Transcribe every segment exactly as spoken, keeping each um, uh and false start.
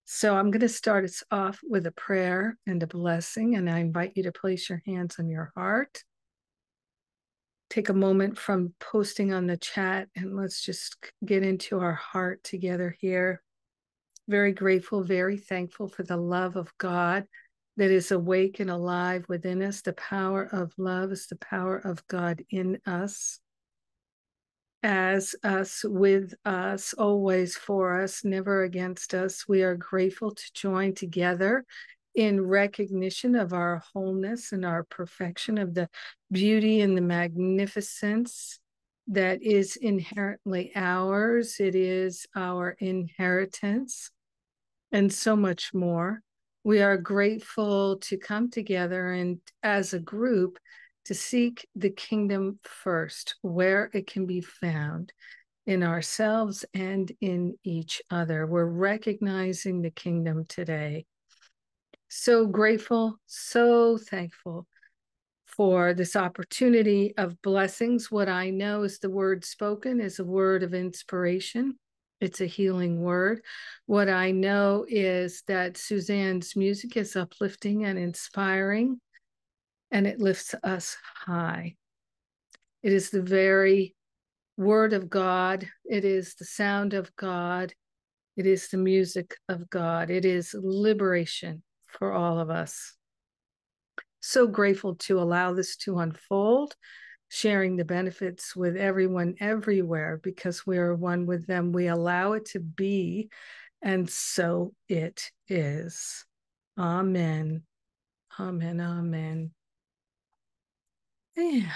So I'm going to start us off with a prayer and a blessing, and I invite you to place your hands on your heart. Take a moment from posting on the chat, and let's just get into our heart together here. Very grateful, very thankful for the love of God that is awake and alive within us. The power of love is the power of God in us, as us, with us, always for us, never against us. We are grateful to join together in recognition of our wholeness and our perfection, of the beauty and the magnificence that is inherently ours. It is our inheritance, and so much more. We are grateful to come together and as a group to seek the kingdom first, where it can be found in ourselves and in each other. We're recognizing the kingdom today. So grateful, so thankful for this opportunity of blessings. What I know is the word spoken is a word of inspiration. It's a healing word. What I know is that Susanne's music is uplifting and inspiring, and it lifts us high. It is the very word of God. It is the sound of God. It is the music of God. It is liberation for all of us. So grateful to allow this to unfold, sharing the benefits with everyone everywhere, because we are one with them. We allow it to be, and so it is. Amen. Amen. Amen. Yeah.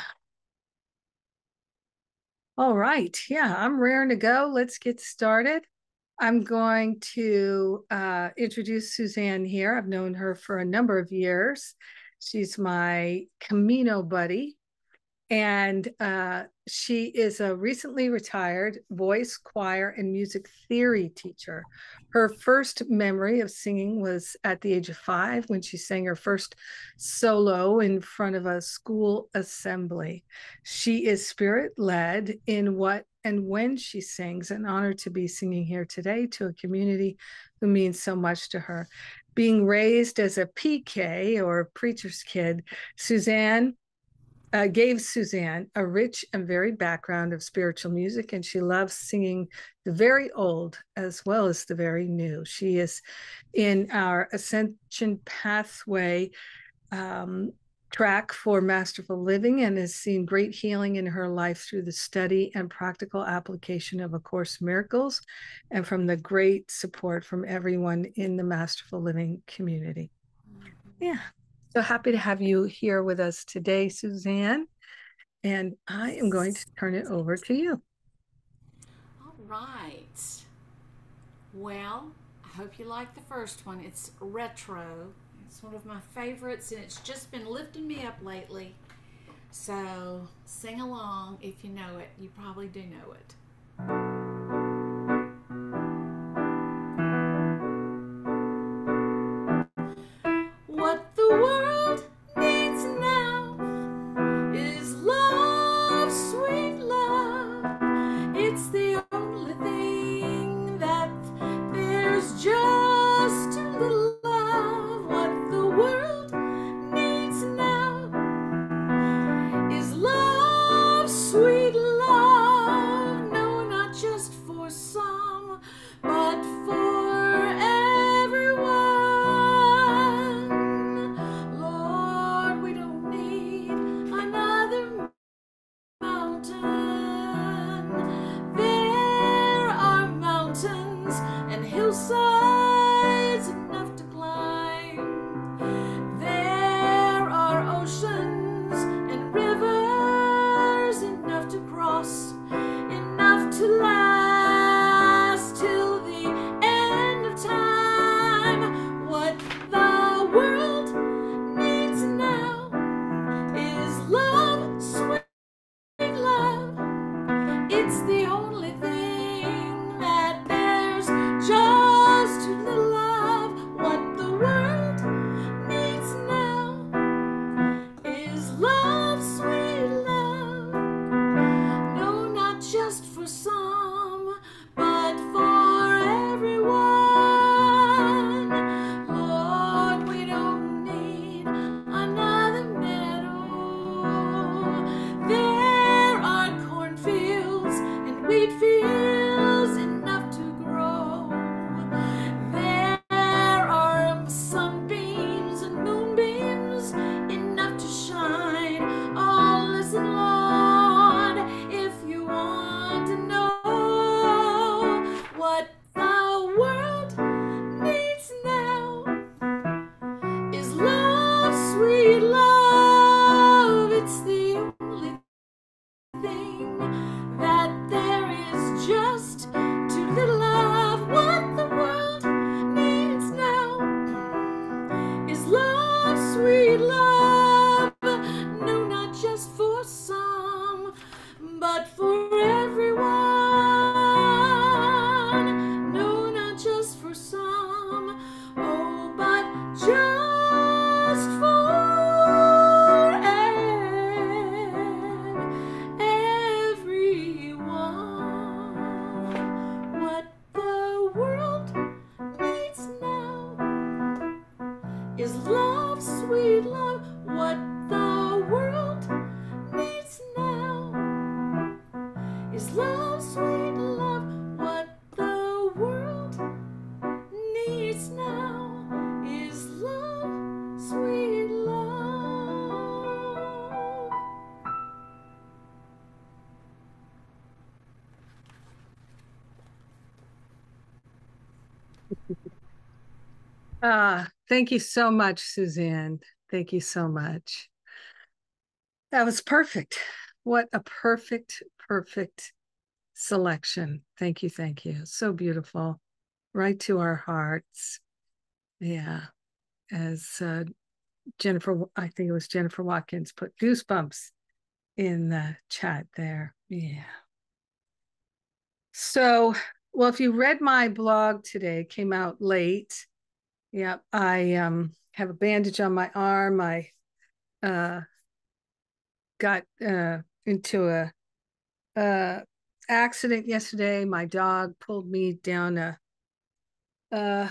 All right. Yeah, I'm raring to go. Let's get started. I'm going to uh, introduce Susanne here. I've known her for a number of years. She's my Camino buddy. And uh, she is a recently retired voice, choir, and music theory teacher. Her first memory of singing was at the age of five, when she sang her first solo in front of a school assembly. She is spirit-led in what and when she sings, an honor to be singing here today to a community who means so much to her. Being raised as a P K, or preacher's kid, Susanne Uh, gave Susanne a rich and varied background of spiritual music, and she loves singing the very old as well as the very new. She is in our Ascension Pathway um, track for Masterful Living, and has seen great healing in her life through the study and practical application of A Course in Miracles, and from the great support from everyone in the Masterful Living community. Yeah. So happy to have you here with us today, Susanne. And I am going to turn it over to you. All right. Well, I hope you like the first one. It's retro. It's one of my favorites, and it's just been lifting me up lately. So sing along if you know it. You probably do know it. What the world needs now is love, sweet love. It's the only thing that there's just a little of. What the world needs now is love, sweet love. No needs now is love, sweet love. What the world needs now is love, sweet love. Ah, thank you so much, Susanne. Thank you so much. That was perfect. What a perfect, perfect selection. Thank you, thank you. So beautiful. Right to our hearts. Yeah. As uh, Jennifer, I think it was Jennifer Watkins, put goosebumps in the chat there. Yeah. So, well, if you read my blog today, it came out late. Yeah, I um, have a bandage on my arm. I uh, got uh, into a, a accident yesterday. My dog pulled me down a, a,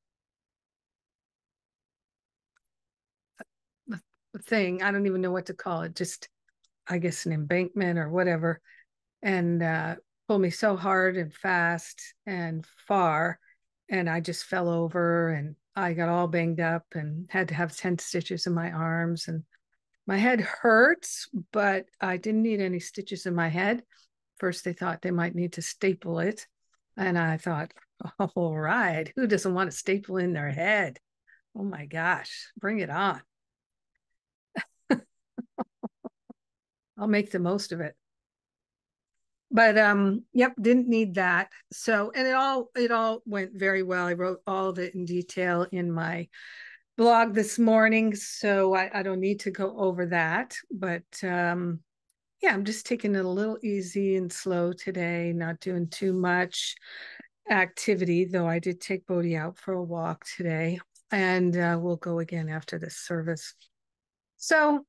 a thing. I don't even know what to call it. Just, I guess, an embankment or whatever, and uh, pulled me so hard and fast and far, and I just fell over and I got all banged up and had to have ten stitches in my arms, and my head hurts, but I didn't need any stitches in my head. First, they thought they might need to staple it. And I thought, all right, who doesn't want a staple in their head? Oh my gosh, bring it on. I'll make the most of it. But um, yep, didn't need that. So, and it all it all went very well. I wrote all of it in detail in my blog this morning, so I, I don't need to go over that. But um, yeah, I'm just taking it a little easy and slow today, not doing too much activity, though I did take Bodhi out for a walk today, and uh, we'll go again after this service. So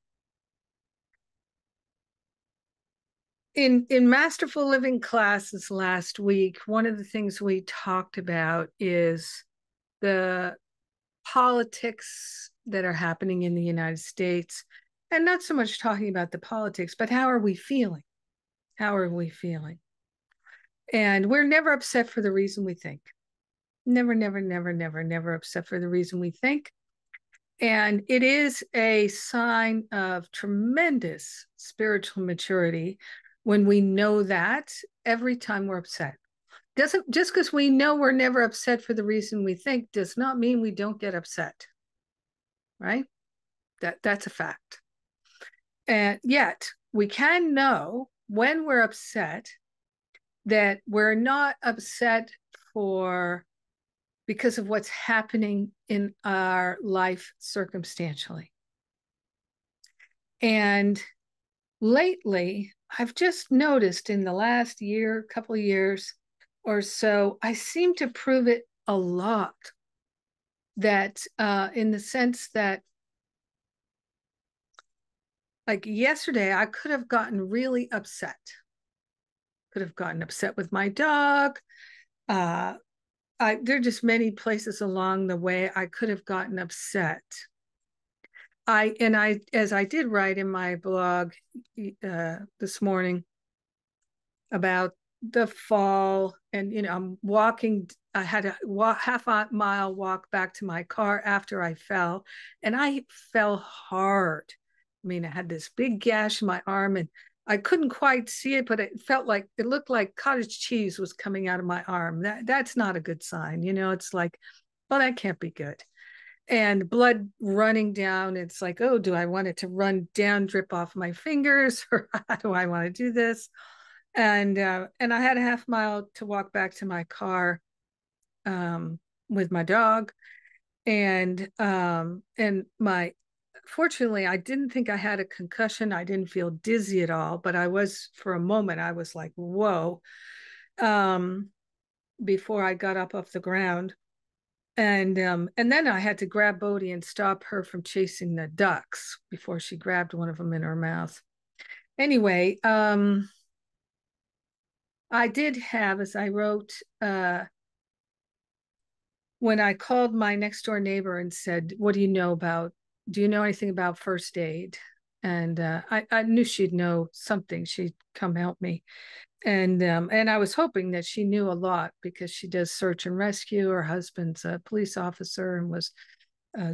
in in Masterful Living classes last week, one of the things we talked about is the politics that are happening in the United States, and not so much talking about the politics, but how are we feeling? How are we feeling? And we're never upset for the reason we think. Never, never, never, never, never upset for the reason we think. And it is a sign of tremendous spiritual maturity when we know that every time we're upset. Doesn't just because we know we're never upset for the reason we think does not mean we don't get upset. Right? That that's a fact. And yet we can know when we're upset that we're not upset for because of what's happening in our life circumstantially. And lately, I've just noticed in the last year, couple of years or so, I seem to prove it a lot. That uh, in the sense that, like yesterday, I could have gotten really upset. Could have gotten upset with my dog. Uh, I, there are just many places along the way I could have gotten upset. I and I, as I did write in my blog uh, this morning about the fall, and you know, I'm walking. I had a walk, half a mile walk back to my car after I fell, and I fell hard. I mean, I had this big gash in my arm, and I couldn't quite see it, but it felt like it looked like cottage cheese was coming out of my arm. That that's not a good sign, you know. It's like, well, that can't be good. And blood running down. It's like, oh, do I want it to run down, drip off my fingers, or how do I want to do this? And uh, and I had a half mile to walk back to my car um, with my dog, and um, and my fortunately, I didn't think I had a concussion. I didn't feel dizzy at all, but I was for a moment. I was like, whoa, um, before I got up off the ground. And um, and then I had to grab Bodhi and stop her from chasing the ducks before she grabbed one of them in her mouth. Anyway, um, I did have, as I wrote, uh, when I called my next door neighbor and said, "What do you know about? Do you know anything about first aid?" And uh, I, I knew she'd know something. She'd come help me. And um, and I was hoping that she knew a lot because she does search and rescue. Her husband's a police officer and was uh,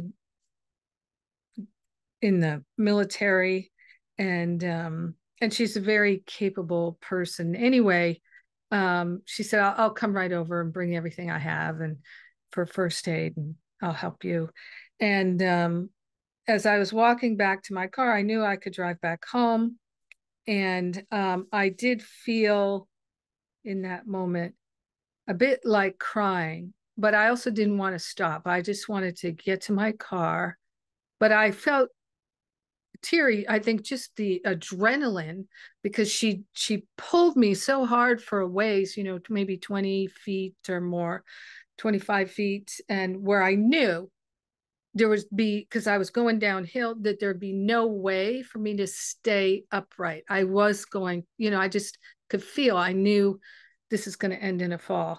in the military, and um, and she's a very capable person. Anyway, um, she said, I'll, I'll come right over and bring everything I have and for first aid, and I'll help you. And um, as I was walking back to my car, I knew I could drive back home. And um, I did feel in that moment a bit like crying, but I also didn't want to stop. I just wanted to get to my car. But I felt teary, I think just the adrenaline, because she she pulled me so hard for a ways, you know, maybe twenty feet or more, twenty-five feet, and where I knew there was be because I was going downhill, that there'd be no way for me to stay upright. I was going, you know, I just could feel, I knew this is going to end in a fall.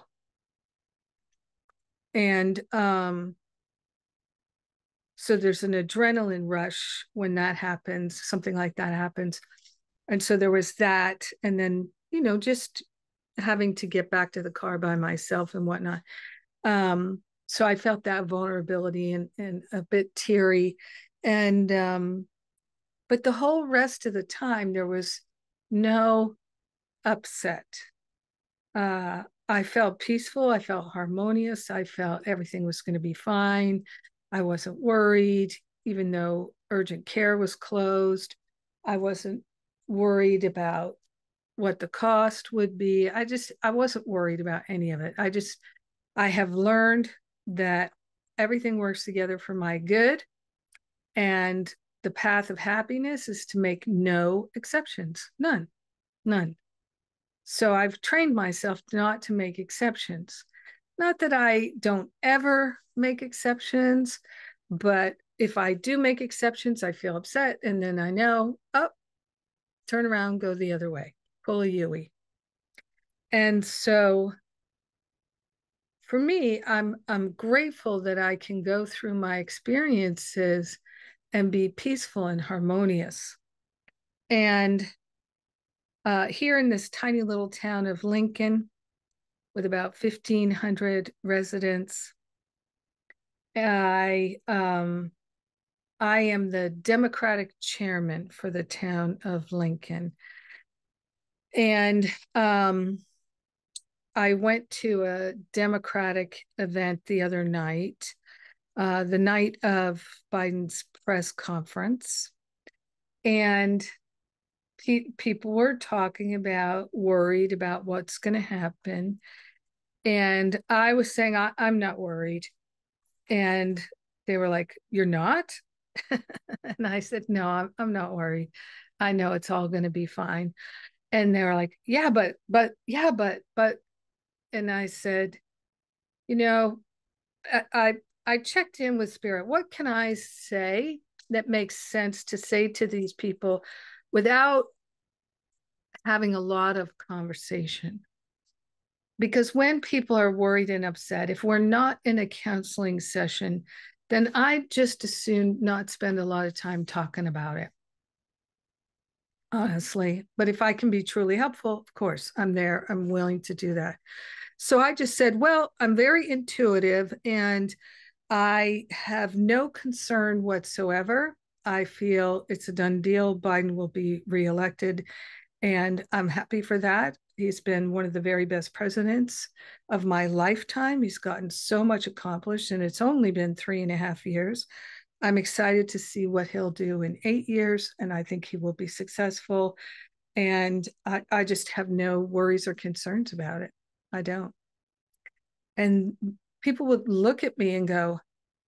And um so there's an adrenaline rush when that happens, something like that happens. And so there was that. And then, you know, just having to get back to the car by myself and whatnot. Um, so I felt that vulnerability and, and a bit teary. And, um, but the whole rest of the time, there was no upset. Uh, I felt peaceful. I felt harmonious. I felt everything was going to be fine. I wasn't worried, even though urgent care was closed. I wasn't worried about what the cost would be. I just, I wasn't worried about any of it. I just, I have learned that everything works together for my good. And the path of happiness is to make no exceptions, none, none. So I've trained myself not to make exceptions. Not that I don't ever make exceptions, but if I do make exceptions, I feel upset. And then I know, oh, turn around, go the other way, pull a Yui. And so for me, I'm I'm grateful that I can go through my experiences and be peaceful and harmonious. And uh, here in this tiny little town of Lincoln, with about fifteen hundred residents, I um, I am the Democratic chairman for the town of Lincoln. And um, I went to a Democratic event the other night, uh, the night of Biden's press conference. And pe- people were talking about, worried about what's going to happen. And I was saying, I- I'm not worried. And they were like, you're not? And I said, no, I'm, I'm not worried. I know it's all going to be fine. And they were like, yeah, but, but, yeah, but, but, and I said, you know, I, I, I checked in with Spirit. What can I say that makes sense to say to these people without having a lot of conversation? Because when people are worried and upset, if we're not in a counseling session, then I just as soon not spend a lot of time talking about it, honestly. But if I can be truly helpful, of course, I'm there. I'm willing to do that. So I just said, well, I'm very intuitive and I have no concern whatsoever. I feel it's a done deal. Biden will be reelected, and I'm happy for that. He's been one of the very best presidents of my lifetime. He's gotten so much accomplished, and it's only been three and a half years. I'm excited to see what he'll do in eight years, and I think he will be successful. And I, I just have no worries or concerns about it. I don't. And people would look at me and go,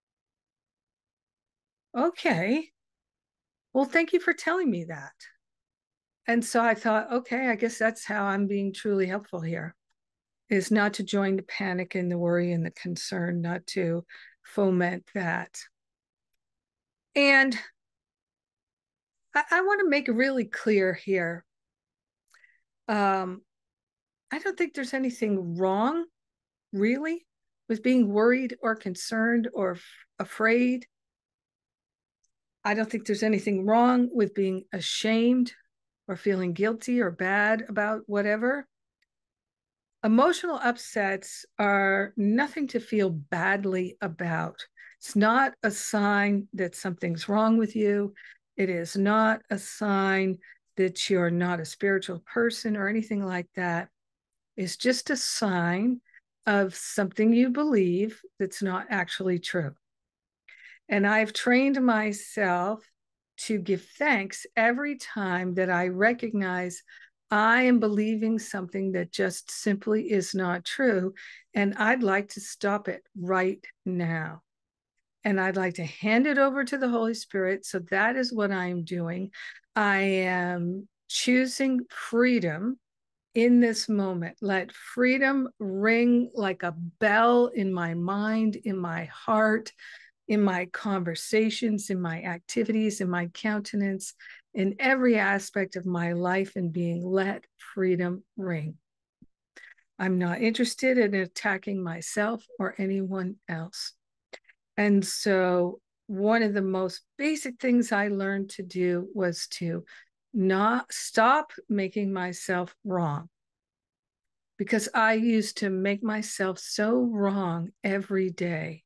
okay, well, thank you for telling me that. And so I thought, okay, I guess that's how I'm being truly helpful here, is not to join the panic and the worry and the concern, not to foment that. And I, I want to make it really clear here. Um, I don't think there's anything wrong, really, with being worried or concerned or f- afraid. I don't think there's anything wrong with being ashamed or feeling guilty or bad about whatever. Emotional upsets are nothing to feel badly about. It's not a sign that something's wrong with you. It is not a sign that you're not a spiritual person or anything like that. It's just a sign of something you believe that's not actually true. And I've trained myself to give thanks every time that I recognize I am believing something that just simply is not true. And I'd like to stop it right now. And I'd like to hand it over to the Holy Spirit. So that is what I'm doing. I am choosing freedom in this moment. Let freedom ring like a bell in my mind, in my heart, in my conversations, in my activities, in my countenance, in every aspect of my life and being. Let freedom ring. I'm not interested in attacking myself or anyone else. And so one of the most basic things I learned to do was to not stop making myself wrong, because I used to make myself so wrong every day.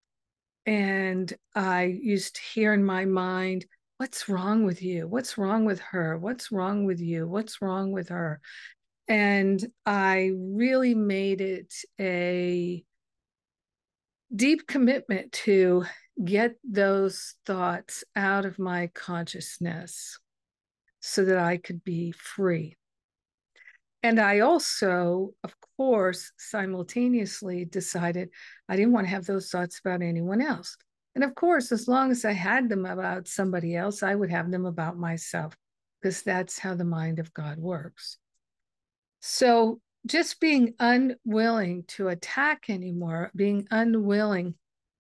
And I used to hear in my mind, what's wrong with you? What's wrong with her? What's wrong with you? What's wrong with her? And I really made it a deep commitment to get those thoughts out of my consciousness so that I could be free. And I also, of course, simultaneously decided I didn't want to have those thoughts about anyone else. And of course, as long as I had them about somebody else, I would have them about myself, because that's how the mind of God works. So just being unwilling to attack anymore, being unwilling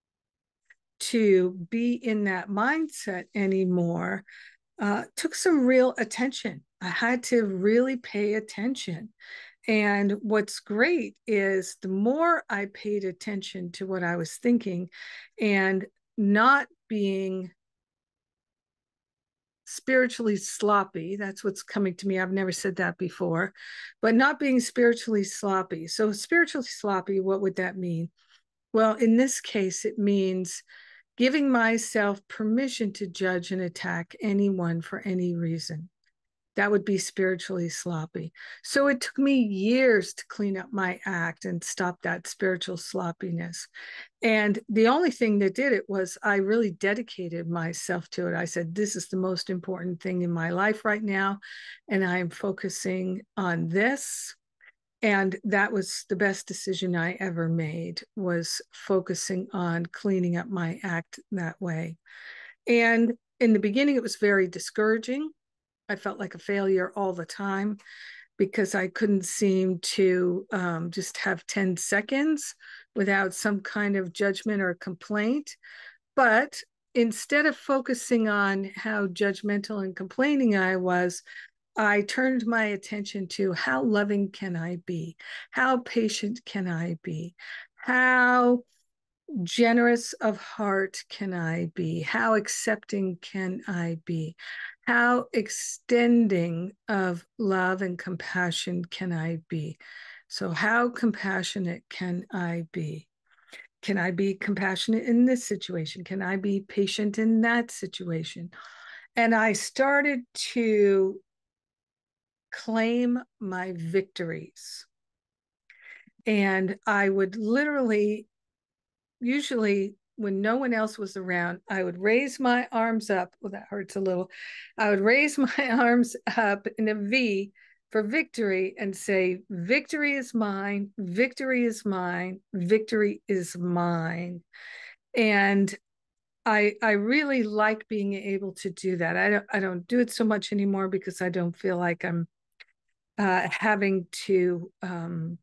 to be in that mindset anymore, uh, took some real attention. I had to really pay attention. And what's great is the more I paid attention to what I was thinking and not being spiritually sloppy, that's what's coming to me. I've never said that before, but not being spiritually sloppy. So, spiritually sloppy, what would that mean? Well, in this case, it means giving myself permission to judge and attack anyone for any reason. That would be spiritually sloppy. So it took me years to clean up my act and stop that spiritual sloppiness. And the only thing that did it was I really dedicated myself to it. I said, this is the most important thing in my life right now, and I'm focusing on this. And that was the best decision I ever made, was focusing on cleaning up my act that way. And in the beginning, it was very discouraging. I felt like a failure all the time because I couldn't seem to um, just have ten seconds without some kind of judgment or complaint. But instead of focusing on how judgmental and complaining I was, I turned my attention to how loving can I be? How patient can I be? How generous of heart can I be? How accepting can I be? How extending of love and compassion can I be? So, how compassionate can I be? Can I be compassionate in this situation? Can I be patient in that situation? And I started to claim my victories. And I would literally, usually when no one else was around, I would raise my arms up. Well, that hurts a little. I would raise my arms up in a V for victory and say, victory is mine, victory is mine, victory is mine. And I I really like being able to do that. I don't I don't do it so much anymore because I don't feel like I'm uh, having to um,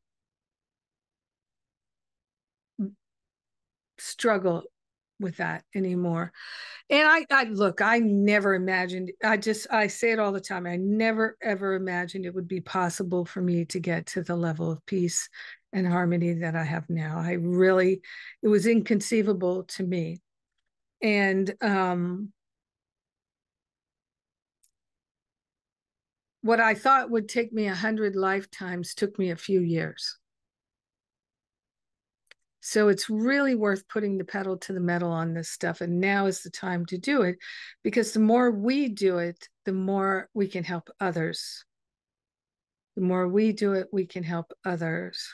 struggle with that anymore. And I, I look, I never imagined, I just, I say it all the time. I never, ever imagined it would be possible for me to get to the level of peace and harmony that I have now. I really, it was inconceivable to me. And um, what I thought would take me a hundred lifetimes took me a few years. So it's really worth putting the pedal to the metal on this stuff. And now is the time to do it, because the more we do it, the more we can help others. The more we do it, we can help others.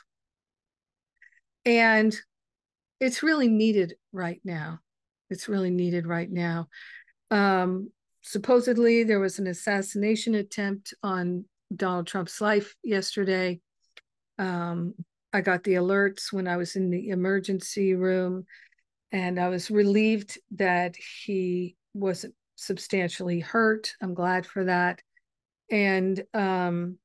And it's really needed right now. It's really needed right now. Um, supposedly, there was an assassination attempt on Donald Trump's life yesterday. Um, I got the alerts when I was in the emergency room, and I was relieved that he wasn't substantially hurt. I'm glad for that. And um,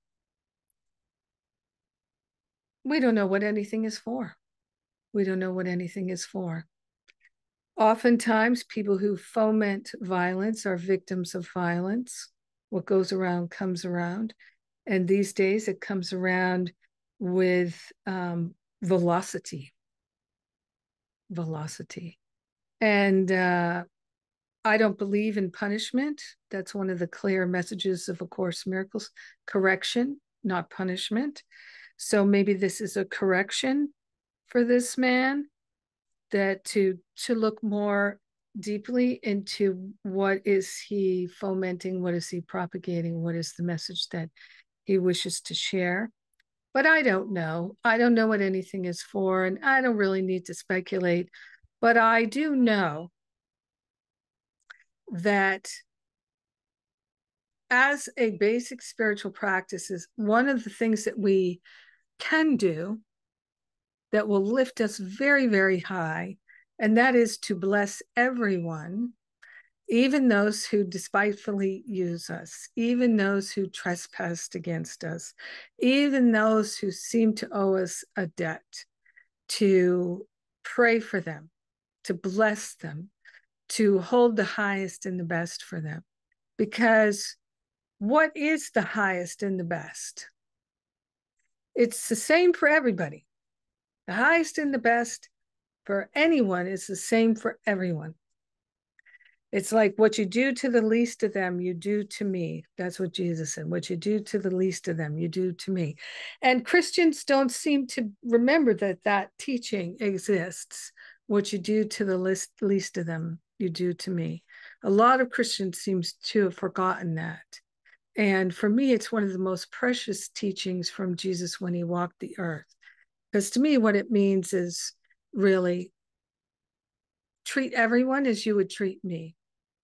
we don't know what anything is for. We don't know what anything is for. Oftentimes, people who foment violence are victims of violence. What goes around comes around. And these days, it comes around with um, velocity. Velocity. And uh, I don't believe in punishment. That's one of the clear messages of A Course in Miracles. Correction, not punishment. So maybe this is a correction for this man, that to to look more deeply into what is he fomenting, what is he propagating, what is the message that he wishes to share. But I don't know. I don't know what anything is for, and I don't really need to speculate. But I do know that as a basic spiritual practice is one of the things that we can do that will lift us very, very high, and that is to bless everyone, even those who despitefully use us, even those who trespassed against us, even those who seem to owe us a debt, to pray for them, to bless them, to hold the highest and the best for them. Because what is the highest and the best? It's the same for everybody. The highest and the best for anyone is the same for everyone. It's like, what you do to the least of them, you do to me. That's what Jesus said. What you do to the least of them, you do to me. And Christians don't seem to remember that that teaching exists. What you do to the least, least of them, you do to me. A lot of Christians seem to have forgotten that. And for me, it's one of the most precious teachings from Jesus when he walked the earth. Because to me, what it means is really treat everyone as you would treat me.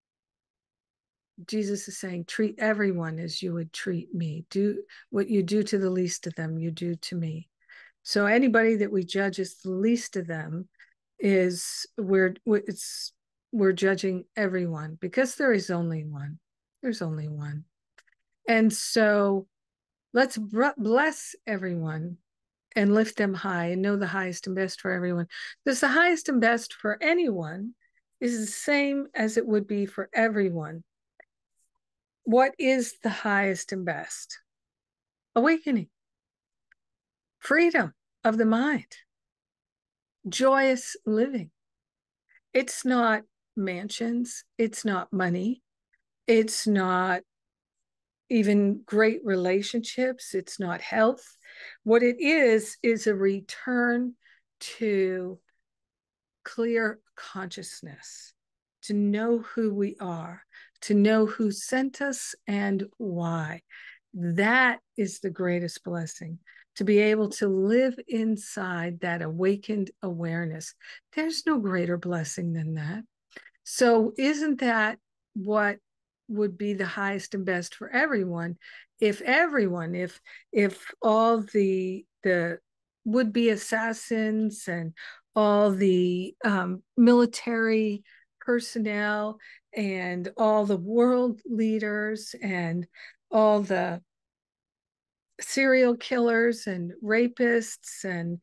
Jesus is saying, treat everyone as you would treat me. Do what you do to the least of them, you do to me. So anybody that we judge as the least of them is we're it's we're judging everyone, because there is only one. There's only one. And so let's bless everyone and lift them high and know the highest and best for everyone. Because the highest and best for anyone is the same as it would be for everyone. What is the highest and best? Awakening, freedom of the mind, joyous living. It's not mansions, it's not money, it's not even great relationships, it's not health. What it is, is a return to clear consciousness, to know who we are, to know who sent us and why. That is the greatest blessing, to be able to live inside that awakened awareness. There's no greater blessing than that. So isn't that what would be the highest and best for everyone? If everyone, if if all the the would-be assassins and all the um, military personnel and all the world leaders and all the serial killers and rapists and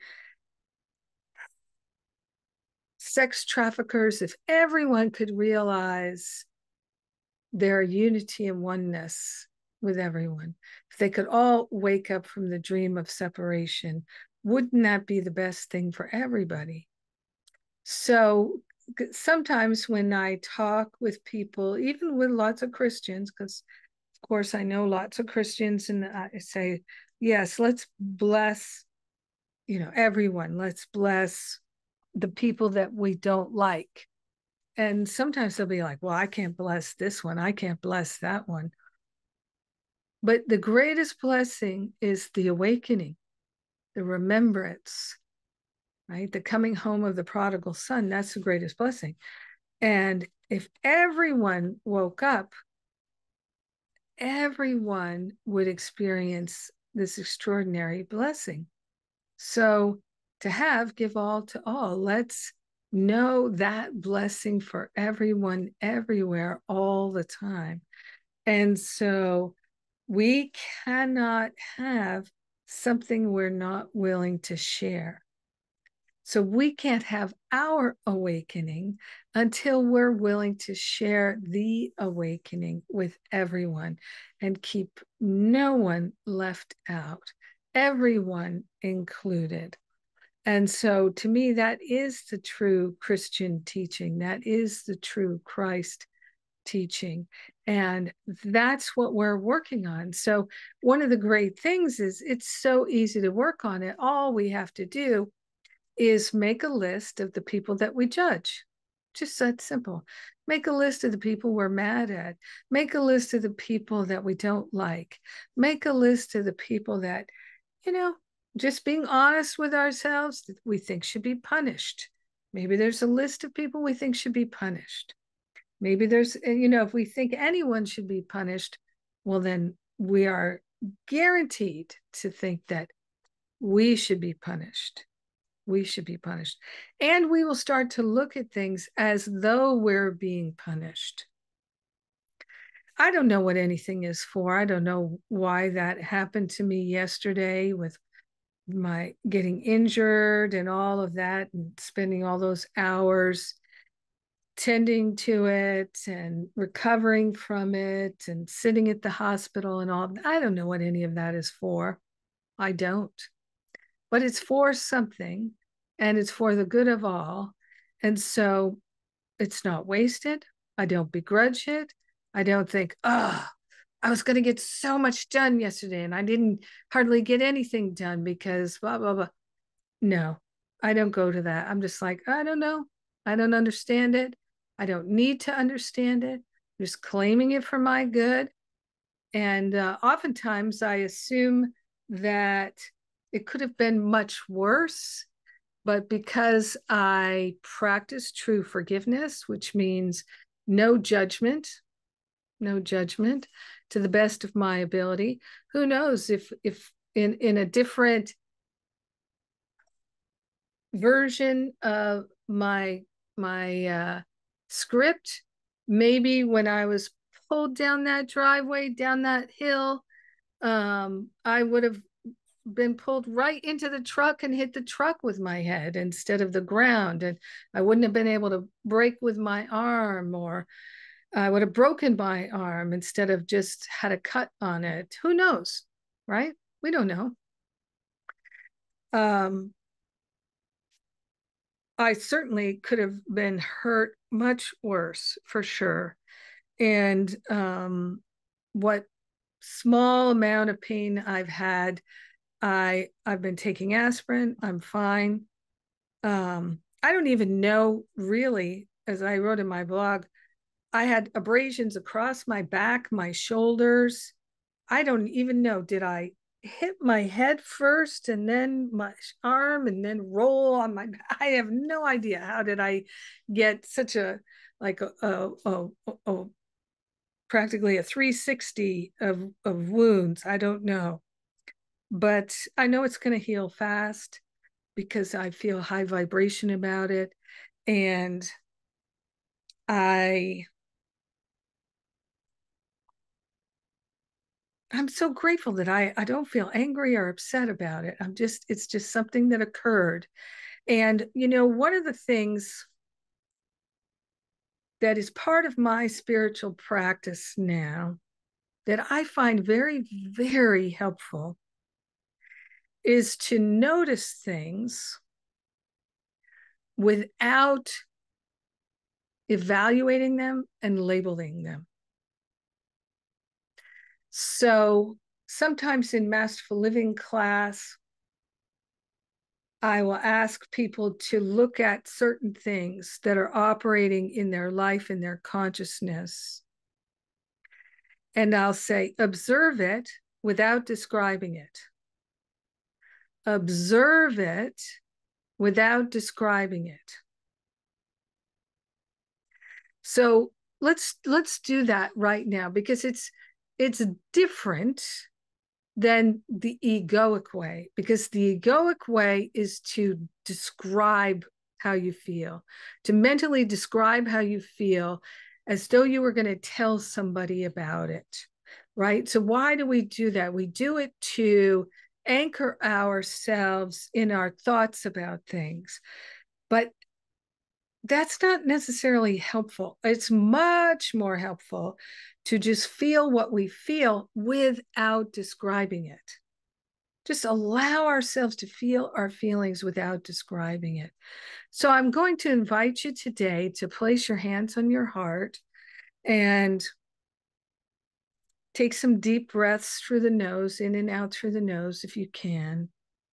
sex traffickers, if everyone could realize their unity and oneness with everyone, if they could all wake up from the dream of separation, wouldn't that be the best thing for everybody? So sometimes when I talk with people, even with lots of Christians, because Of course, I know lots of Christians, and I say, yes, let's bless, you know, everyone. Let's bless the people that we don't like. And sometimes they'll be like, well, I can't bless this one. I can't bless that one. But the greatest blessing is the awakening, the remembrance, right? The coming home of the prodigal son. That's the greatest blessing. And if everyone woke up, everyone would experience this extraordinary blessing. So to have, give all to all. Let's know that blessing for everyone, everywhere, all the time. And so we cannot have something we're not willing to share. So we can't have our awakening until we're willing to share the awakening with everyone and keep no one left out, everyone included. And so to me, that is the true Christian teaching. That is the true Christ teaching. And that's what we're working on. So one of the great things is it's so easy to work on it. All we have to do is make a list of the people that we judge. Just that simple. Make a list of the people we're mad at. Make a list of the people that we don't like. Make a list of the people that, you know, just being honest with ourselves, that we think should be punished. Maybe there's a list of people we think should be punished. Maybe there's, you know, if we think anyone should be punished, well, then we are guaranteed to think that we should be punished. We should be punished. And we will start to look at things as though we're being punished. I don't know what anything is for. I don't know why that happened to me yesterday with my getting injured and all of that, and spending all those hours tending to it and recovering from it and sitting at the hospital and all. I don't know what any of that is for. I don't. But it's for something, and it's for the good of all. And so it's not wasted. I don't begrudge it. I don't think, oh, I was going to get so much done yesterday and I didn't hardly get anything done because blah, blah, blah. No, I don't go to that. I'm just like, I don't know. I don't understand it. I don't need to understand it. I'm just claiming it for my good. And uh, oftentimes I assume that it could have been much worse, but because I practice true forgiveness, which means no judgment, no judgment to the best of my ability, who knows if if in, in a different version of my my uh, script, maybe when I was pulled down that driveway, down that hill, um, I would have been pulled right into the truck and hit the truck with my head instead of the ground. And I wouldn't have been able to break with my arm, or I would have broken my arm instead of just had a cut on it. Who knows, right? We don't know. Um, I certainly could have been hurt much worse for sure. And um, what small amount of pain I've had, I I've been taking aspirin. I'm fine. Um, I don't even know really, as I wrote in my blog, I had abrasions across my back, my shoulders. I don't even know. Did I hit my head first and then my arm and then roll on my back? I have no idea. How did I get such a, like a, a, a, a practically a three sixty of, of wounds? I don't know. But I know it's going to heal fast because I feel high vibration about it. And I, I'm so grateful that I, I don't feel angry or upset about it. I'm just, it's just something that occurred. And, you know, one of the things that is part of my spiritual practice now that I find very, very helpful is to notice things without evaluating them and labeling them. So sometimes in Masterful Living class, I will ask people to look at certain things that are operating in their life, in their consciousness. And I'll say, observe it without describing it. Observe it without describing it. So let's let's do that right now, because it's it's different than the egoic way, because the egoic way is to describe how you feel, to mentally describe how you feel as though you were going to tell somebody about it, right? So why do we do that? We do it to anchor ourselves in our thoughts about things. But that's not necessarily helpful. It's much more helpful to just feel what we feel without describing it. Just allow ourselves to feel our feelings without describing it. So I'm going to invite you today to place your hands on your heart and take some deep breaths through the nose, in and out through the nose if you can,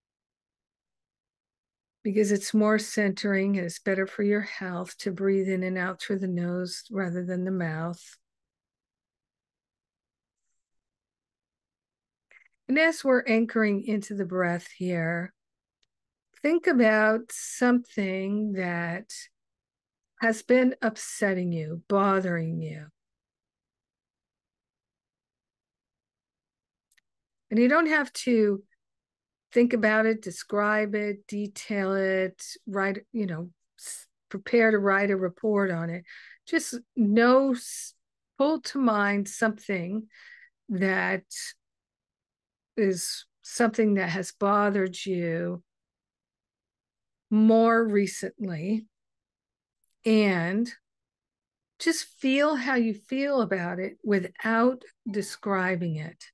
because it's more centering and it's better for your health to breathe in and out through the nose rather than the mouth. And as we're anchoring into the breath here, think about something that has been upsetting you, bothering you. And you don't have to think about it, describe it, detail it, write, you know, prepare to write a report on it. Just know, pull to mind something that is something that has bothered you more recently, and just feel how you feel about it without describing it.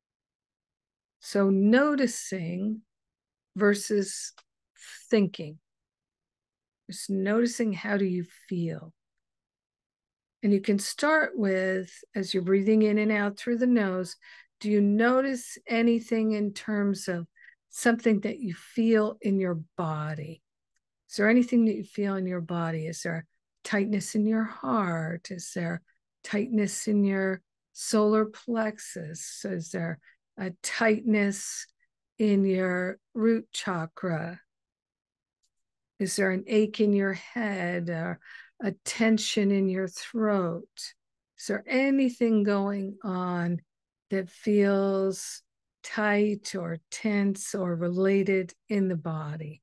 So noticing versus thinking. Just noticing, how do you feel? And you can start with, as you're breathing in and out through the nose, do you notice anything in terms of something that you feel in your body? Is there anything that you feel in your body? Is there tightness in your heart? Is there tightness in your solar plexus? Is there a tightness in your root chakra? Is there an ache in your head or a tension in your throat? Is there anything going on that feels tight or tense or related in the body?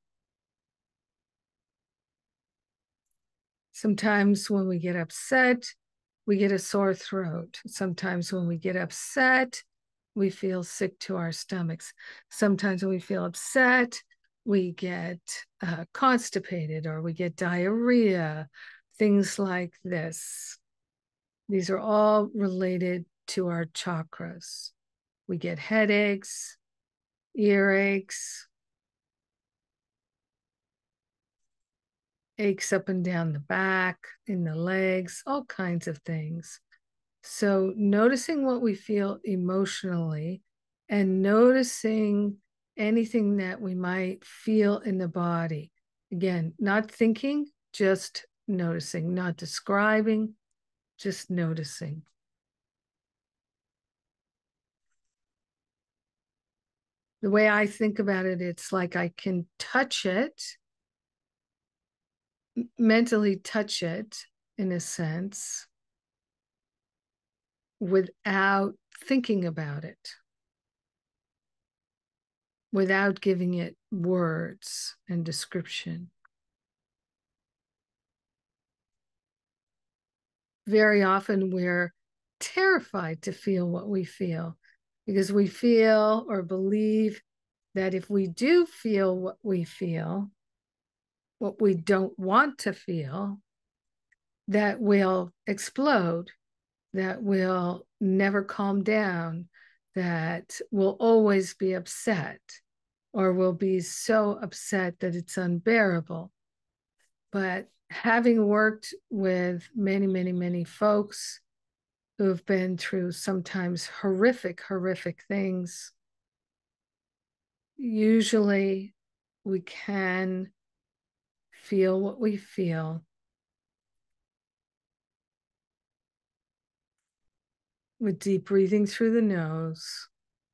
Sometimes when we get upset, we get a sore throat. Sometimes when we get upset, we feel sick to our stomachs. Sometimes when we feel upset, we get uh, constipated or we get diarrhea, things like this. These are all related to our chakras. We get headaches, earaches, aches up and down the back, in the legs, all kinds of things. So noticing what we feel emotionally and noticing anything that we might feel in the body. Again, not thinking, just noticing, not describing, just noticing. The way I think about it, it's like I can touch it, mentally touch it in a sense, without thinking about it, without giving it words and description. Very often we're terrified to feel what we feel, because we feel or believe that if we do feel what we feel, what we don't want to feel, that will explode, that will never calm down, that will always be upset, or will be so upset that it's unbearable. But having worked with many, many, many folks who have been through sometimes horrific, horrific things, usually we can feel what we feel with deep breathing through the nose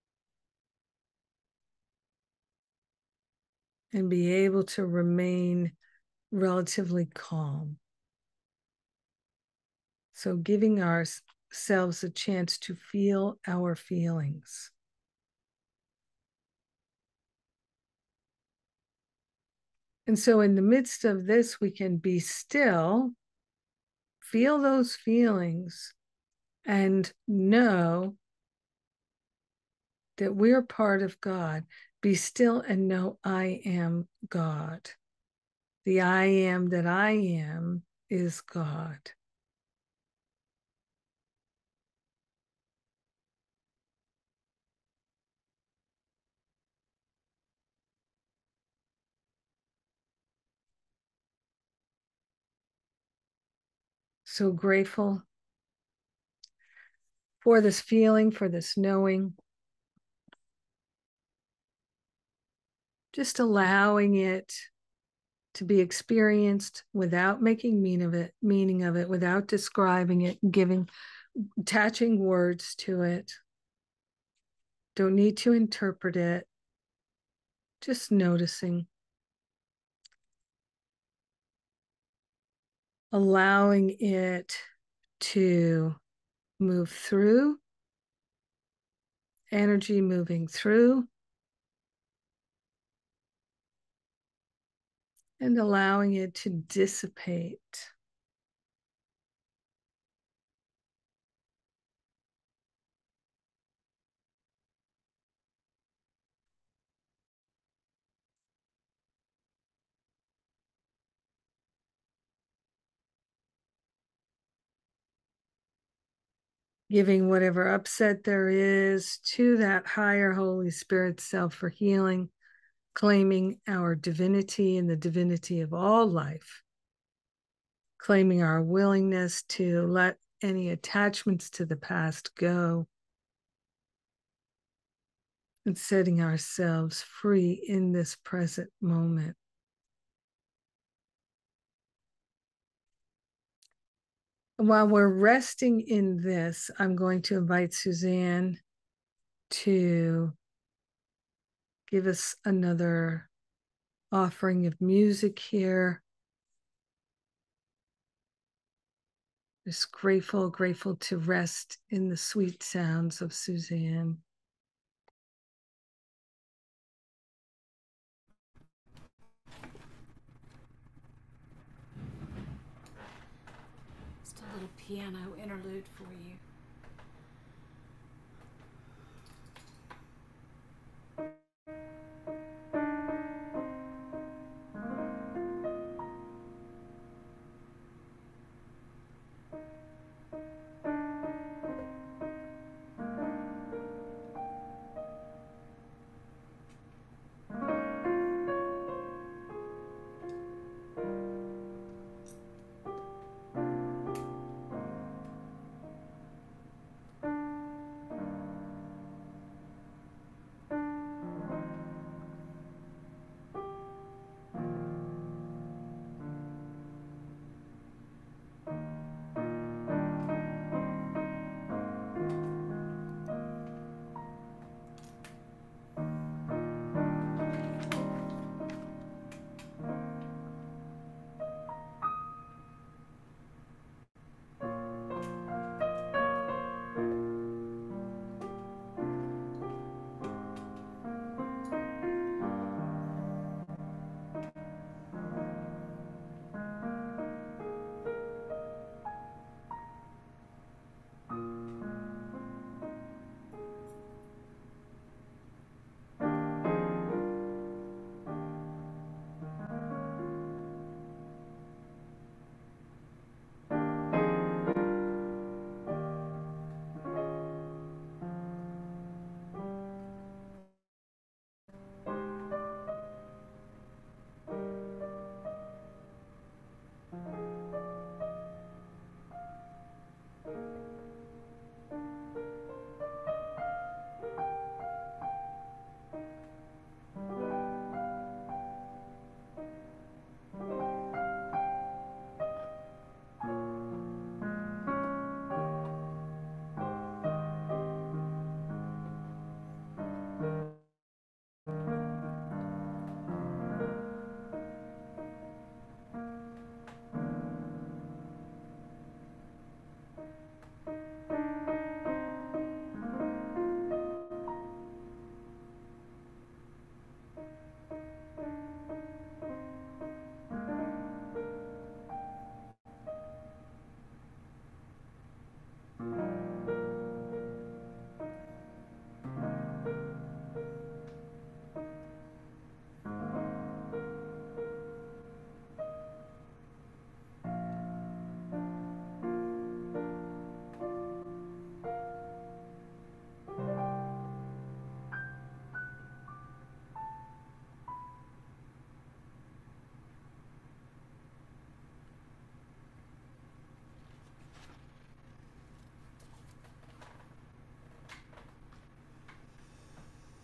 and be able to remain relatively calm. So giving ourselves a chance to feel our feelings. And so in the midst of this, we can be still, feel those feelings, and know that we're part of God. Be still and know I am God. The I am that I am is God. So grateful for this feeling, for this knowing. Just allowing it to be experienced without making mean of it, meaning of it, without describing it, giving, attaching words to it. Don't need to interpret it. Just noticing. Allowing it to move through, energy moving through, and allowing it to dissipate. Giving whatever upset there is to that higher Holy Spirit self for healing, claiming our divinity and the divinity of all life, claiming our willingness to let any attachments to the past go, and setting ourselves free in this present moment. While we're resting in this, I'm going to invite Susanne to give us another offering of music here. Just grateful, grateful to rest in the sweet sounds of Susanne. Just a little piano interlude for you.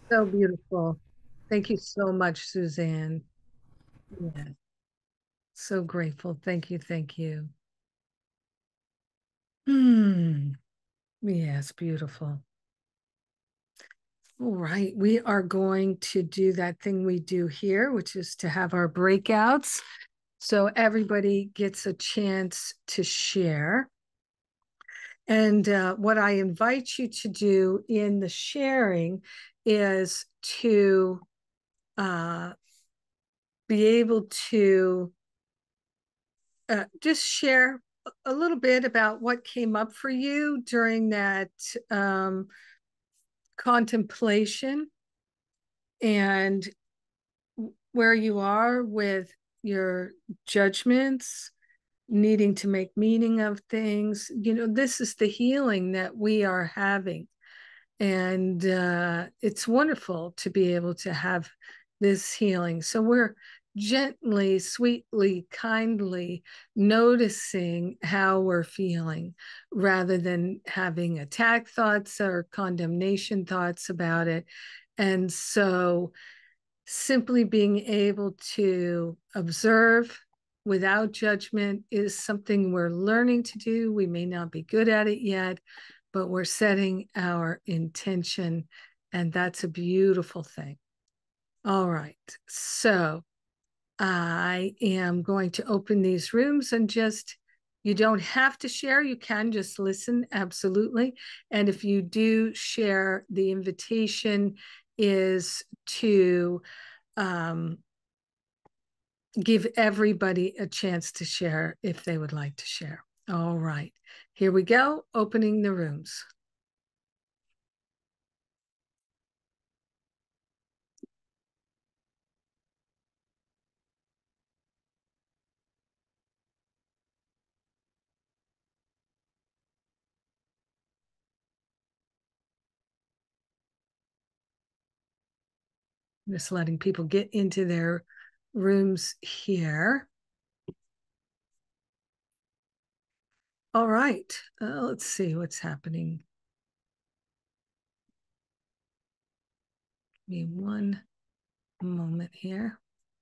So beautiful. Thank you so much, Suzanne. Yeah, so grateful. Thank you. Thank you. Hmm. Yes, beautiful. All right, we are going to do that thing we do here, which is to have our breakouts. So everybody gets a chance to share. And uh, what I invite you to do in the sharing is to uh, be able to uh, just share a little bit about what came up for you during that um, contemplation and where you are with your judgments, needing to make meaning of things. You know, this is the healing that we are having. And uh, it's wonderful to be able to have this healing. So we're gently, sweetly, kindly noticing how we're feeling rather than having attack thoughts or condemnation thoughts about it. And so simply being able to observe without judgment is something we're learning to do. We may not be good at it yet, but we're setting our intention, and that's a beautiful thing. All right. So I am going to open these rooms and just, you don't have to share. You can just listen. Absolutely. And if you do share, the invitation is to um, give everybody a chance to share if they would like to share. All right, here we go, opening the rooms. Just letting people get into their rooms here. All right, uh, let's see what's happening. Give me one moment here.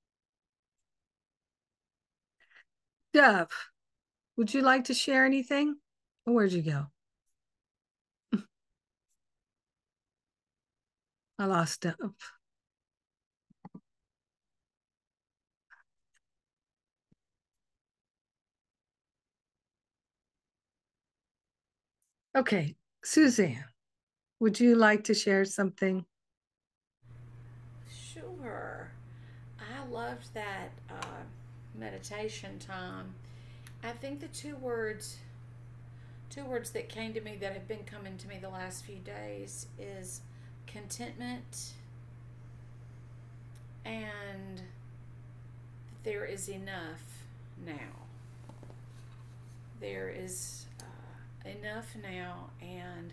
Dove, would you like to share anything? Where'd you go? I lost Dove. Okay, Suzanne, would you like to share something? Sure. I loved that uh, meditation time. I think the two words, two words that came to me that have been coming to me the last few days is contentment and there is enough now. There is uh, enough now, and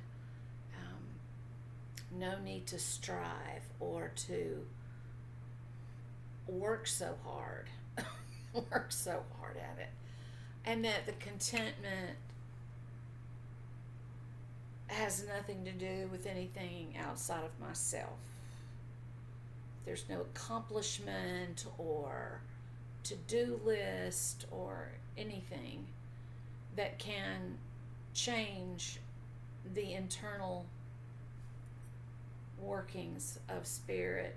um, no need to strive or to work so hard, work so hard at it, and that the contentment has nothing to do with anything outside of myself. There's no accomplishment or to do list or anything that can change the internal workings of spirit.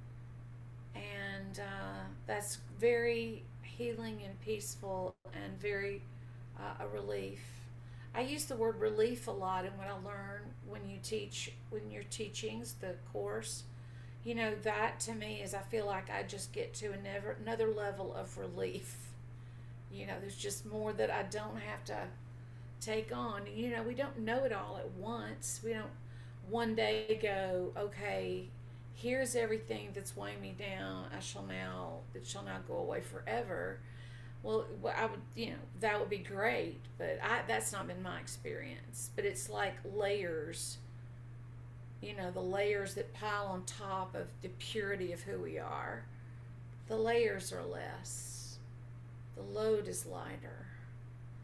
And uh, that's very healing and peaceful and very uh, a relief. I use the word relief a lot, and when I learn when you teach, when your teachings, the course, you know, that to me is I feel like I just get to another, another level of relief. You know, there's just more that I don't have to take on. You know, we don't know it all at once. We don't one day go, okay, here's everything that's weighing me down. I shall now, it shall now go away forever. Well, I would, you know, that would be great, but I, that's not been my experience. But it's like layers, you know, the layers that pile on top of the purity of who we are. The layers are less, the load is lighter.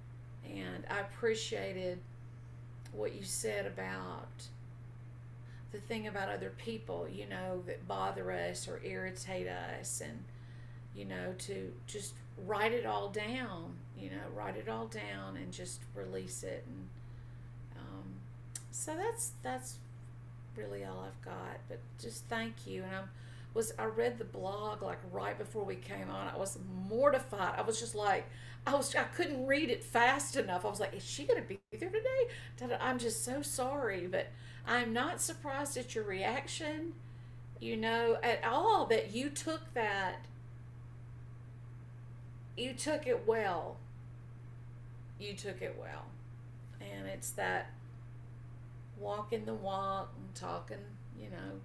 And I appreciated what you said about the thing about other people, you know, that bother us or irritate us, and, you know, to just write it all down, you know, write it all down and just release it. And um, so that's, that's really all I've got, but just thank you. And I'm, was I read the blog like right before we came on. I was mortified. I was just like, I was I couldn't read it fast enough. I was like, is she going to be there today? I'm just so sorry, but I'm not surprised at your reaction, you know, at all, that you took that, you took it well. You took it well. And it's that walking the walk and talking, you know,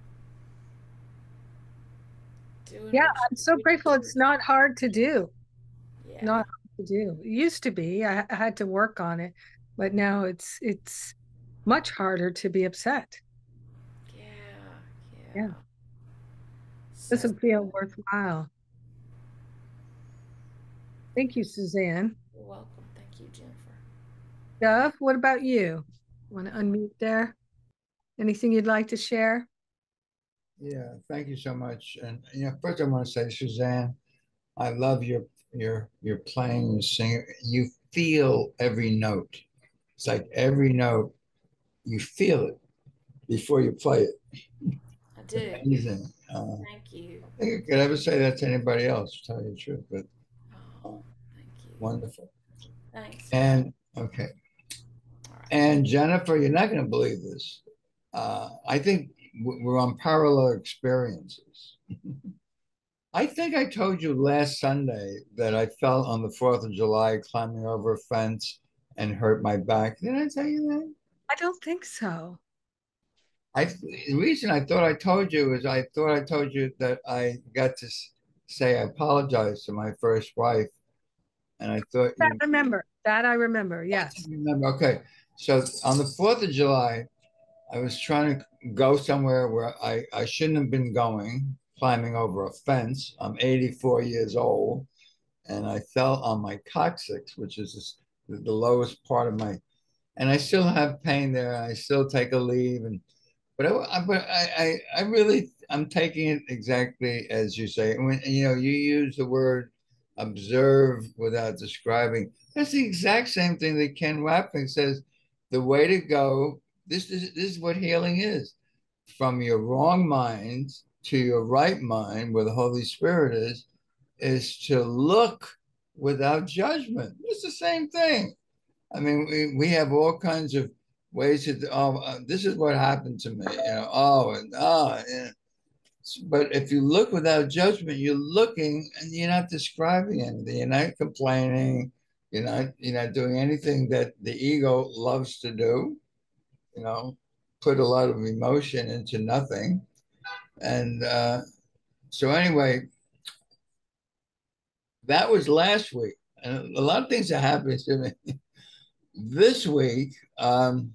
doing Yeah, what I'm so you grateful. It's not hard to do. Yeah. Not hard to do. It used to be. I, I had to work on it, but now it's it's much harder to be upset. Yeah. Yeah, Yeah. So doesn't feel worthwhile. Thank you, Suzanne. you're welcome. Thank you, Jennifer. Dove, what about you? Want to unmute there? Anything you'd like to share? Yeah, thank you so much. And you know, first I want to say, Suzanne, I love your your your playing, your singing. You feel every note. It's like every note, you feel it before you play it. I It's do. amazing. Uh, Thank you. I think I could ever say that to anybody else, to tell you the truth, but Oh, thank you. wonderful. Thanks. And okay. All right. And Jennifer, you're not going to believe this. Uh, I think we're on parallel experiences. I think I told you last Sunday that I fell on the fourth of July climbing over a fence and hurt my back. Did I tell you that? I don't think so. I the reason I thought I told you is I thought I told you that I got to say I apologized to my first wife, and I thought That you I remember. That I remember. Yes. remember. Okay, so on the fourth of July, I was trying to go somewhere where I, I shouldn't have been going, climbing over a fence. I'm eighty-four years old, and I fell on my coccyx, which is this, the lowest part of my, and I still have pain there. I still take a leave, and but I, but I, I, I really, I'm taking it exactly as you say. When you know, you use the word observe without describing. That's the exact same thing that Ken Wapnick says. The way to go. This is this is what healing is. From your wrong mind to your right mind, where the Holy Spirit is, is to look without judgment. It's the same thing. I mean, we, we have all kinds of ways to, oh, uh, this is what happened to me, you know, oh, and oh, yeah. But if you look without judgment, you're looking and you're not describing anything. You're not complaining. You're not, you're not doing anything that the ego loves to do, you know, put a lot of emotion into nothing. And uh, so anyway, that was last week. And a lot of things that happened to me. This week, um,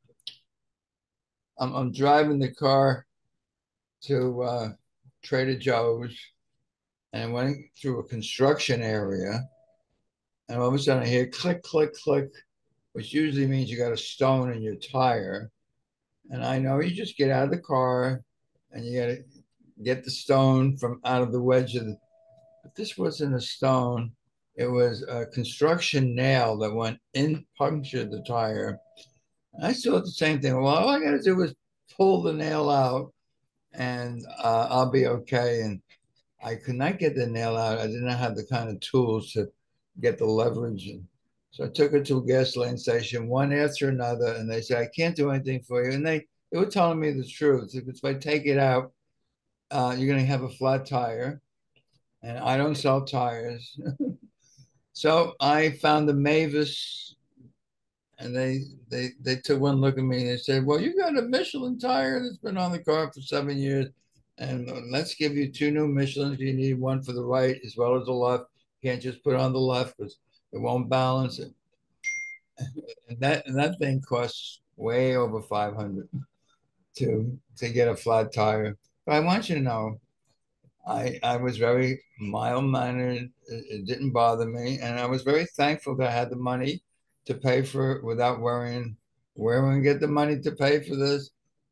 I'm, I'm driving the car to uh, Trader Joe's, and I went through a construction area, and all of a sudden I hear click, click, click, which usually means you got a stone in your tire. And I know you just get out of the car and you got to get the stone from out of the wedge of the, but this wasn't a stone. It was a construction nail that went in, punctured the tire. I saw the same thing. Well, all I got to do is pull the nail out and uh, I'll be okay. And I could not get the nail out. I didn't have the kind of tools to get the leverage. And so I took it to a gasoline station, one after another, and they said, I can't do anything for you. And they, they were telling me the truth. If I take it out, uh, you're going to have a flat tire. And I don't sell tires. So I found the Mavis, and they they they took one look at me and they said, "Well, you got a Michelin tire that's been on the car for seven years, and let's give you two new Michelins. You need one for the right as well as the left. You can't just put it on the left because it won't balance it." And that and that thing costs way over five hundred to to get a flat tire. But I want you to know, I I was very mild mannered. It, it didn't bother me, and I was very thankful that I had the money to pay for it without worrying where am I going to get the money to pay for this.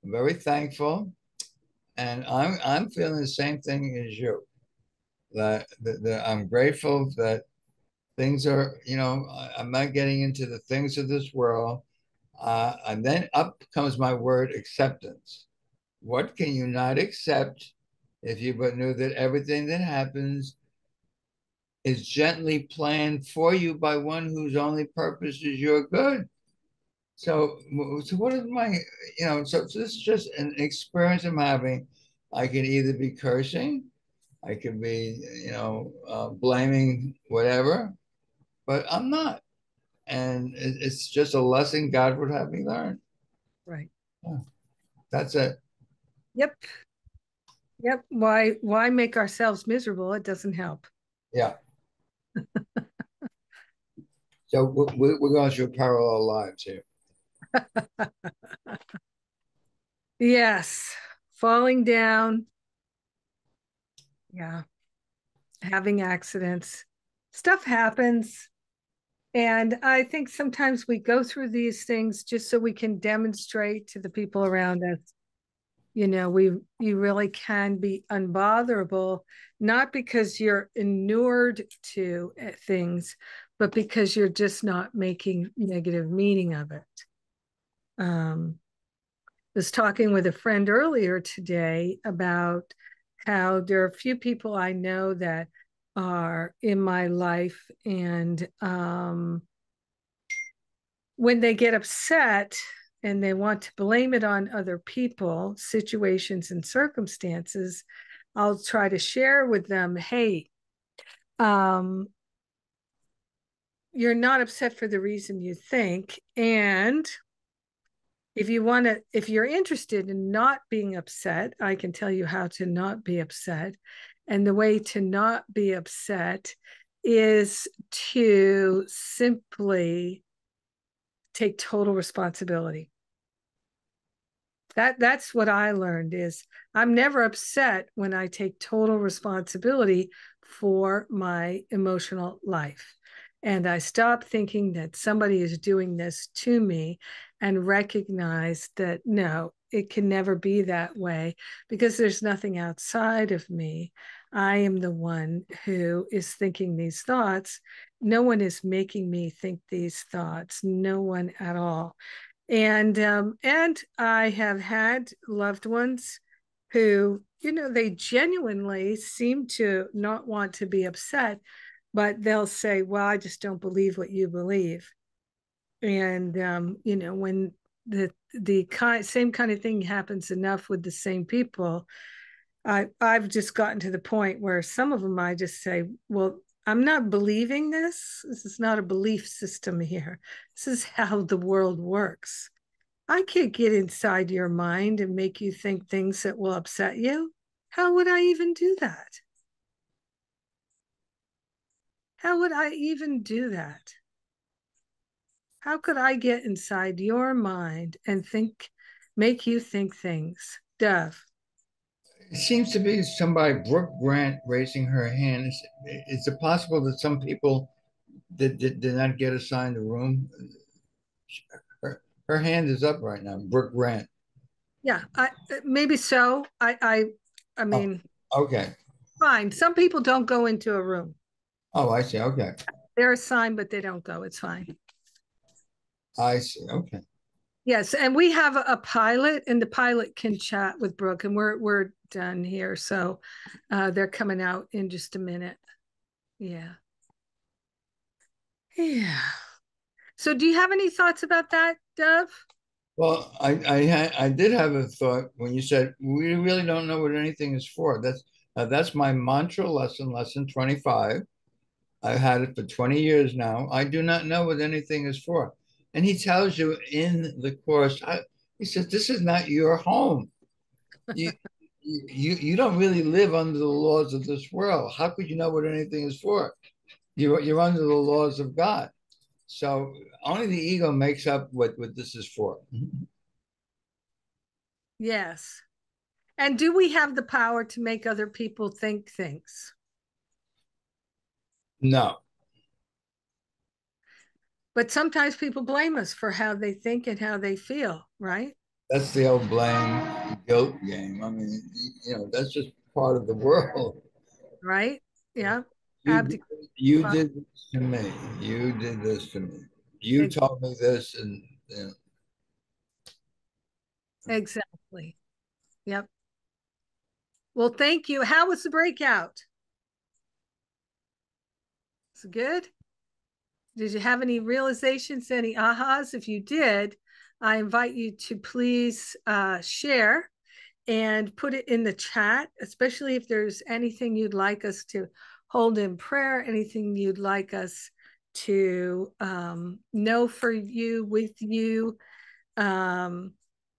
very thankful, and I'm I'm feeling the same thing as you. That, that, that I'm grateful that things are, you know, I, I'm not getting into the things of this world. Uh, and then up comes my word acceptance. What can you not accept if you but knew that everything that happens is gently planned for you by one whose only purpose is your good? So, so what is my, you know, so, so this is just an experience I'm having. I can either be cursing, I could be, you know, uh, blaming whatever, but I'm not. And it, it's just a lesson God would have me learn. Right. Yeah, that's it. Yep. Yep. Why why make ourselves miserable? It doesn't help. Yeah. So we, we're going through parallel lives here. Yes. Falling down. Yeah. Having accidents. Stuff happens. And I think sometimes we go through these things just so we can demonstrate to the people around us, you know, we you really can be unbotherable, not because you're inured to things, but because you're just not making negative meaning of it. Um, I was talking with a friend earlier today about how there are a few people I know that are in my life, and um, when they get upset and they want to blame it on other people, situations, and circumstances, I'll try to share with them, hey, um, you're not upset for the reason you think. And if you want to, if you're interested in not being upset, I can tell you how to not be upset. And the way to not be upset is to simply take total responsibility. That that's what I learned is I'm never upset when I take total responsibility for my emotional life. And I stop thinking that somebody is doing this to me and recognize that no, it can never be that way because there's nothing outside of me. I am the one who is thinking these thoughts. No one is making me think these thoughts, no one at all. And um, and I have had loved ones who, you know, they genuinely seem to not want to be upset, but they'll say, well, I just don't believe what you believe. And um, you know, when the the kind, same kind of thing happens enough with the same people, I I've just gotten to the point where some of them I just say, well, I'm not believing this. This is not a belief system here. This is how the world works. I can't get inside your mind and make you think things that will upset you. How would I even do that? How would I even do that? How could I get inside your mind and think, make you think things? Dove. It seems to be somebody, Brooke Grant, raising her hand. Is, is it possible that some people did, did, did not get assigned a room? Her, her hand is up right now, Brooke Grant. Yeah, I, maybe so. I, I, I Oh, mean, okay. fine. Some people don't go into a room. Oh, I see. Okay. They're assigned, but they don't go. It's fine. I see. Okay. Yes, and we have a, a pilot, and the pilot can chat with Brooke, and we're we're done here. So uh, they're coming out in just a minute. Yeah. Yeah. So do you have any thoughts about that, Dove? Well, I I had I did have a thought when you said we really don't know what anything is for. That's uh, that's my mantra lesson, lesson twenty-five. I've had it for twenty years now. I do not know what anything is for. And he tells you in the course, I, he says, this is not your home. You, you, you don't really live under the laws of this world. How could you know what anything is for? You're, you're under the laws of God. So only the ego makes up what, what this is for. Yes. And do we have the power to make other people think things? No, But sometimes people blame us for how they think and how they feel, right? that's the old blame guilt game. I mean, you know, that's just part of the world. Right? Yeah. You Abdicate. you did this to me. You did this to me. You told me this, and you know, Exactly. Yep. Well, thank you. How was the breakout? Is it good? Did you have any realizations, any ahas? If you did, I invite you to please uh, share and put it in the chat, especially if there's anything you'd like us to hold in prayer, anything you'd like us to um, know for you, with you. Um,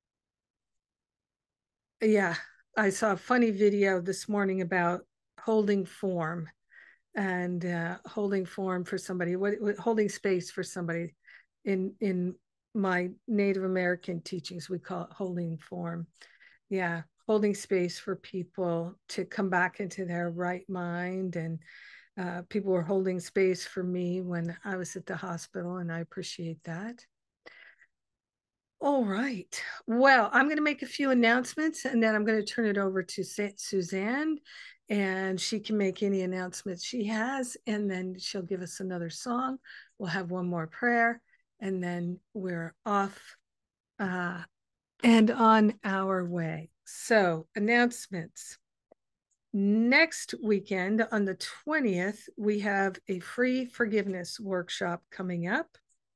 yeah, I saw a funny video this morning about holding form and uh, holding form for somebody, what, what holding space for somebody. In in my Native American teachings, we call it holding form. Yeah, holding space for people to come back into their right mind. And uh, people were holding space for me when I was at the hospital, and I appreciate that. All right. Well, I'm going to make a few announcements, and then I'm going to turn it over to Susanne, and she can make any announcements she has, and then she'll give us another song. We'll have one more prayer, and then we're off uh, and on our way. So, announcements. Next weekend on the twentieth, we have a free forgiveness workshop coming up.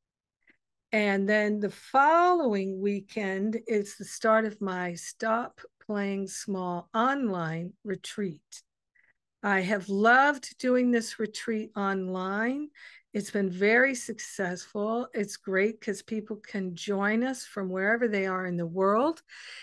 And then the following weekend is the start of my Stop Playing Small online retreat. I have loved doing this retreat online. It's been very successful. It's great because people can join us from wherever they are in the world,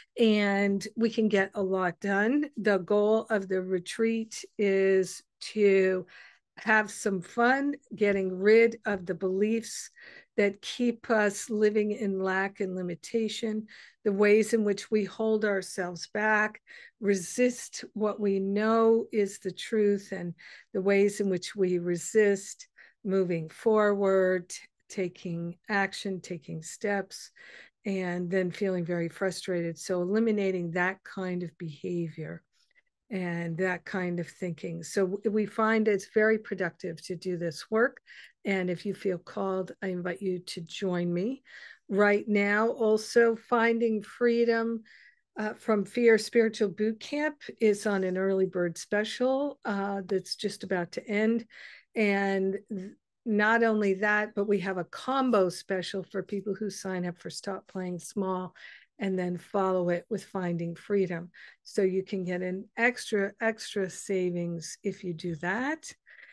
and we can get a lot done. The goal of the retreat is to have some fun getting rid of the beliefs that keep us living in lack and limitation, the ways in which we hold ourselves back, resist what we know is the truth, and the ways in which we resist moving forward, taking action, taking steps, and then feeling very frustrated. So eliminating that kind of behavior and that kind of thinking. So we find it's very productive to do this work. And if you feel called, I invite you to join me. Right now, also Finding Freedom uh, from Fear Spiritual Boot Camp is on an early bird special uh, that's just about to end. And not only that, but we have a combo special for people who sign up for Stop Playing Small and then follow it with Finding Freedom. So you can get an extra, extra savings if you do that.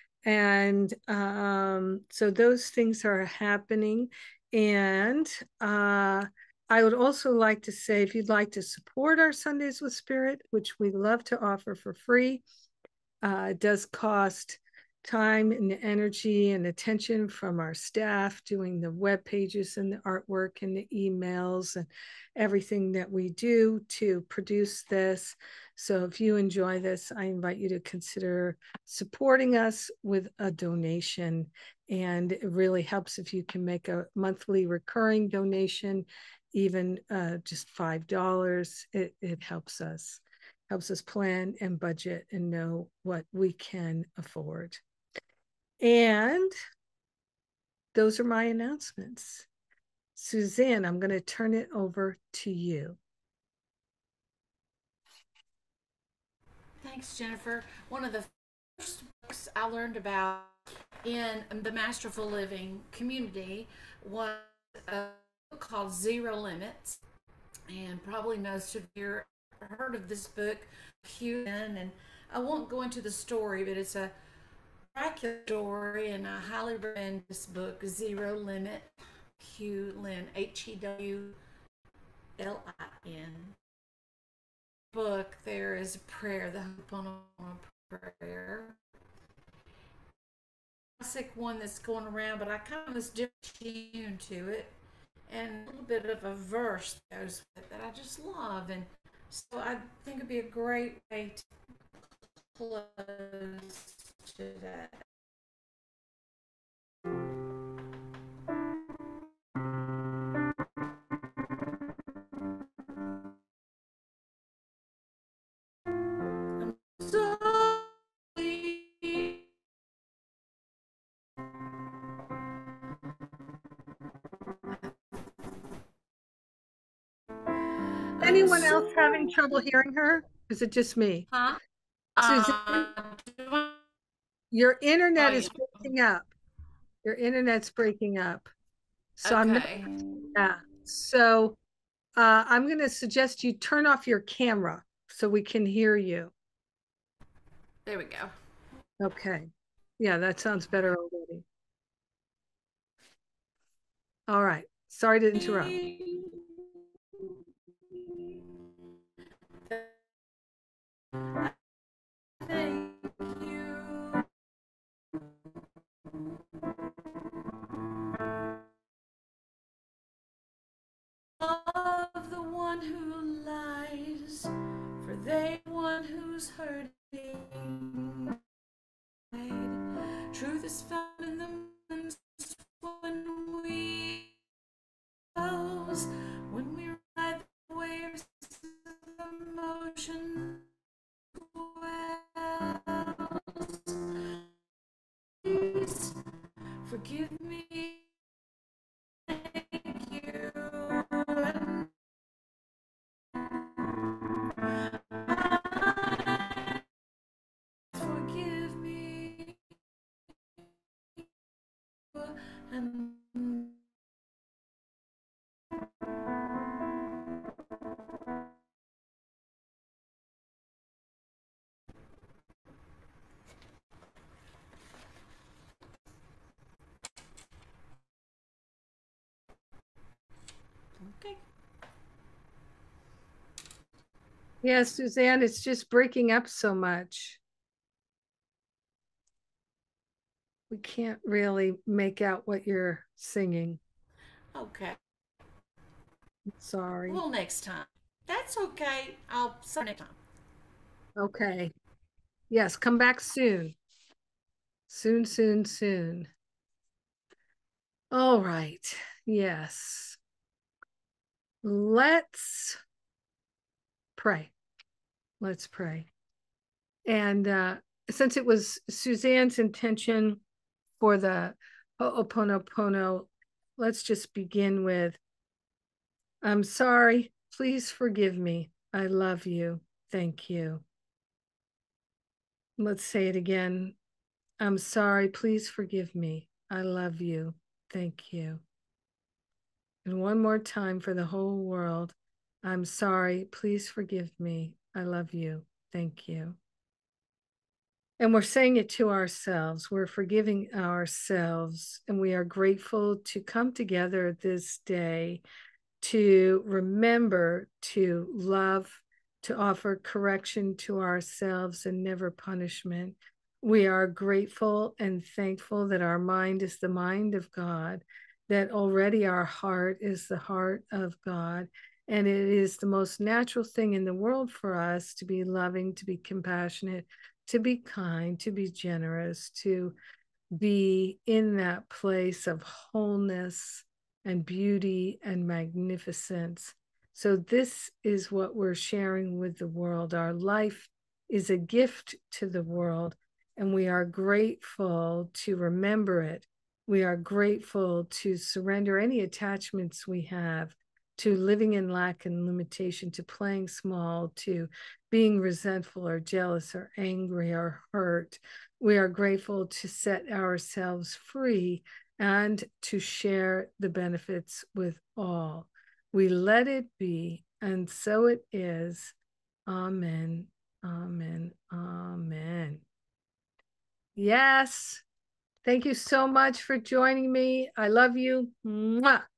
And um, so those things are happening. And uh, I would also like to say, if you'd like to support our Sundays with Spirit, which we love to offer for free, uh, it does cost time and energy and attention from our staff doing the web pages and the artwork and the emails and everything that we do to produce this. So if you enjoy this, I invite you to consider supporting us with a donation. And it really helps if you can make a monthly recurring donation, even uh, just five dollars. It, it helps us. Helps us plan and budget and know what we can afford. And those are my announcements. Susanne, I'm going to turn it over to you. Thanks, Jennifer. One of the first books I learned about in the Masterful Living community was a book called Zero Limits. And probably most of you have heard of this book, Hugh Lynn, and I won't go into the story, but it's a miraculous story, and I highly recommend this book, Zero Limit, Hugh Lynn, H E W L I N. Book, there is a prayer, the Ho'oponopono prayer. Classic one that's going around, but I kind of was different tune to it, and a little bit of a verse that goes with it that I just love, and so I think it'd be a great way to close today. anyone else having trouble hearing her? Is it just me? Huh? Susanne, Uh, your internet oh, is yeah. breaking up. Your internet's breaking up. So I'm not, Okay. yeah. So uh, I'm going to suggest you turn off your camera so we can hear you. There we go. Okay. Yeah, that sounds better already. All right. Sorry to interrupt. Thank you. Of the one who lies, for they one who's hurting. Truth is found in the moments when we pause, when we ride the waves of emotion. Please forgive me. Thank you. Forgive me. And okay. Yeah, Susanne, it's just breaking up so much. We can't really make out what you're singing. Okay. Sorry. Well, next time. That's okay. I'll see you next time. Okay. Yes, come back soon. Soon, soon, soon. All right. Yes. Let's pray. Let's pray. And uh, since it was Suzanne's intention for the Ho'oponopono, let's just begin with, I'm sorry. Please forgive me. I love you. Thank you. Let's say it again. I'm sorry. Please forgive me. I love you. Thank you. And one more time for the whole world. I'm sorry. Please forgive me. I love you. Thank you. And we're saying it to ourselves. We're forgiving ourselves. And we are grateful to come together this day to remember to love, to offer correction to ourselves and never punishment. We are grateful and thankful that our mind is the mind of God, that already our heart is the heart of God. And it is the most natural thing in the world for us to be loving, to be compassionate, to be kind, to be generous, to be in that place of wholeness and beauty and magnificence. So this is what we're sharing with the world. Our life is a gift to the world, and we are grateful to remember it. We are grateful to surrender any attachments we have to living in lack and limitation, to playing small, to being resentful or jealous or angry or hurt. We are grateful to set ourselves free and to share the benefits with all. We let it be, and so it is. Amen, amen, amen. Yes. Thank you so much for joining me. I love you. Mwah.